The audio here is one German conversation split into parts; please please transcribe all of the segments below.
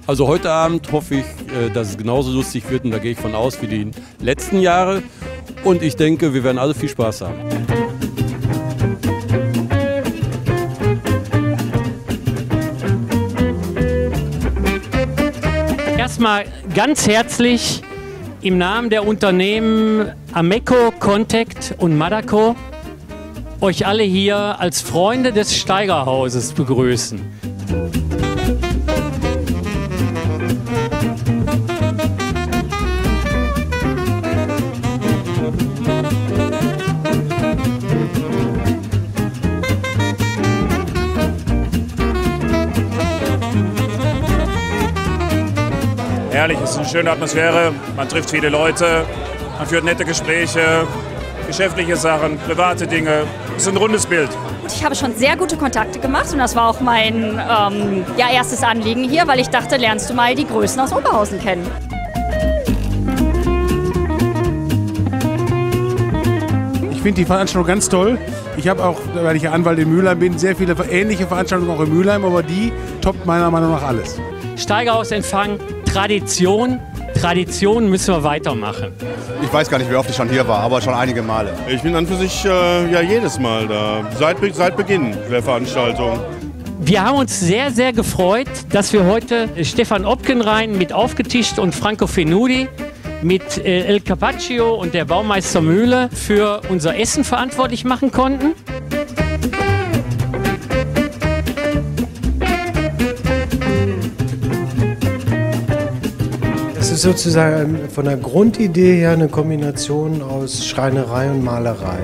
Also heute Abend hoffe ich, dass es genauso lustig wird und da gehe ich von aus wie die letzten Jahre. Und ich denke, wir werden alle viel Spaß haben. Erstmal ganz herzlich im Namen der Unternehmen Ameco, Contact und Madako euch alle hier als Freunde des Steigerhauses begrüßen. Herrlich, es ist eine schöne Atmosphäre, man trifft viele Leute, man führt nette Gespräche, geschäftliche Sachen, private Dinge. Es ist ein rundes Bild. Ich habe schon sehr gute Kontakte gemacht und das war auch mein erstes Anliegen hier, weil ich dachte, lernst du mal die Größen aus Oberhausen kennen. Ich finde die Veranstaltung ganz toll. Ich habe auch, weil ich ja Anwalt in Mülheim bin, sehr viele ähnliche Veranstaltungen auch in Mülheim, aber die toppt meiner Meinung nach alles. Steigerhausempfang, Tradition. Tradition müssen wir weitermachen. Ich weiß gar nicht, wie oft ich schon hier war, aber schon einige Male. Ich bin an für sich ja jedes Mal da, seit Beginn der Veranstaltung. Wir haben uns sehr, sehr gefreut, dass wir heute Stefan Opkenrein mit Aufgetischt und Franco Fenudi mit El Carpaccio und der Baumeister Mühle für unser Essen verantwortlich machen konnten. Es ist sozusagen von der Grundidee her eine Kombination aus Schreinerei und Malerei.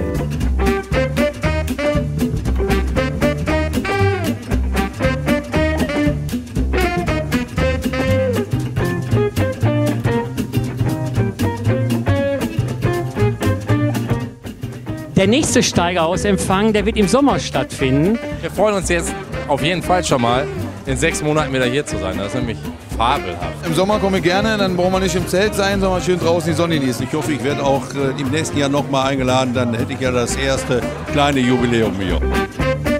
Der nächste Steigerhausempfang, der wird im Sommer stattfinden. Wir freuen uns jetzt auf jeden Fall schon mal, in 6 Monaten wieder hier zu sein. Das ist nämlich fabelhaft. Im Sommer komme ich gerne, dann brauchen wir nicht im Zelt sein, sondern schön draußen die Sonne genießen. Ich hoffe, ich werde auch im nächsten Jahr noch mal eingeladen, dann hätte ich ja das erste kleine Jubiläum hier.